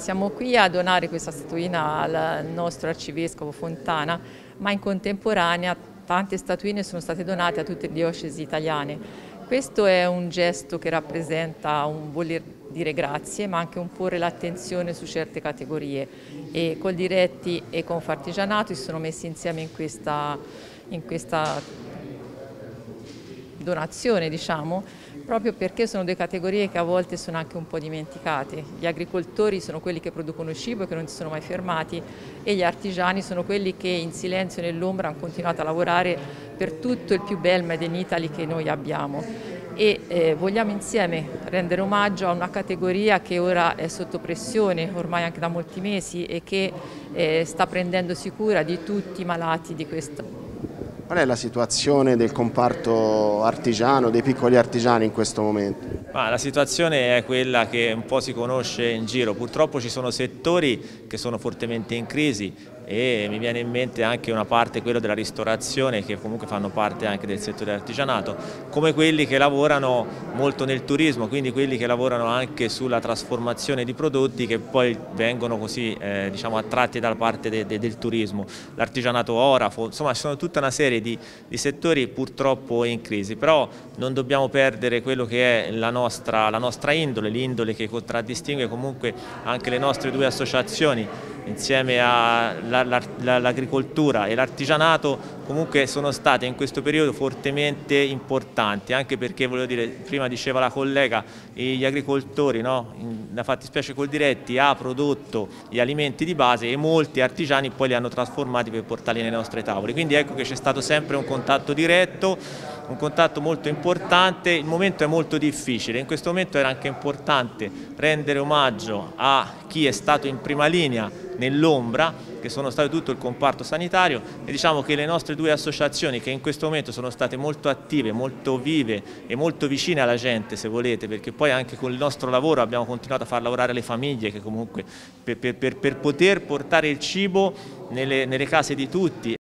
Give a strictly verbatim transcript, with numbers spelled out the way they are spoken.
siamo qui a donare questa statuina al nostro arcivescovo Fontana, ma in contemporanea tante statuine sono state donate a tutte le diocesi italiane. Questo è un gesto che rappresenta un voler dire grazie, ma anche un porre l'attenzione su certe categorie, e Coldiretti e Confartigianato si sono messi insieme in questa, in questa donazione, diciamo, proprio perché sono due categorie che a volte sono anche un po' dimenticate. Gli agricoltori sono quelli che producono cibo e che non si sono mai fermati, e gli artigiani sono quelli che in silenzio e nell'ombra hanno continuato a lavorare per tutto il più bel Made in Italy che noi abbiamo. E eh, vogliamo insieme rendere omaggio a una categoria che ora è sotto pressione, ormai anche da molti mesi, e che eh, sta prendendosi cura di tutti i malati di questo. Qual è la situazione del comparto artigiano, dei piccoli artigiani in questo momento? Ma la situazione è quella che un po' si conosce in giro. Purtroppo ci sono settori che sono fortemente in crisi, e mi viene in mente anche una parte, quello della ristorazione, che comunque fanno parte anche del settore artigianato, come quelli che lavorano molto nel turismo, quindi quelli che lavorano anche sulla trasformazione di prodotti che poi vengono così eh, diciamo attratti dalla parte de, de, del turismo, l'artigianato orafo, insomma ci sono tutta una serie di, di settori purtroppo in crisi, però non dobbiamo perdere quello che è la nostra, la nostra indole, l'indole che contraddistingue comunque anche le nostre due associazioni, insieme all'agricoltura e l'artigianato, comunque sono state in questo periodo fortemente importanti, anche perché, voglio dire, prima diceva la collega, gli agricoltori, no? La fattispecie Coldiretti ha prodotto gli alimenti di base e molti artigiani poi li hanno trasformati per portarli nei nostri tavoli, quindi ecco che c'è stato sempre un contatto diretto, un contatto molto importante. Il momento è molto difficile, in questo momento era anche importante rendere omaggio a chi è stato in prima linea nell'ombra, che sono stati tutto il comparto sanitario, e diciamo che le nostre due associazioni, che in questo momento sono state molto attive, molto vive e molto vicine alla gente, se volete, perché poi anche con il nostro lavoro abbiamo continuato a far lavorare le famiglie, che comunque per, per, per poter portare il cibo nelle, nelle case di tutti